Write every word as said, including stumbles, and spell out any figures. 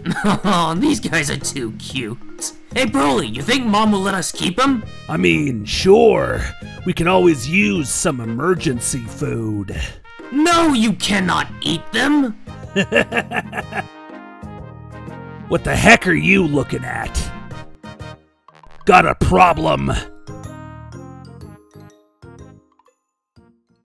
Oh, these guys are too cute. Hey, Broly, you think Mom will let us keep them? I mean, sure. We can always use some emergency food. No, you cannot eat them! What the heck are you looking at? Got a problem?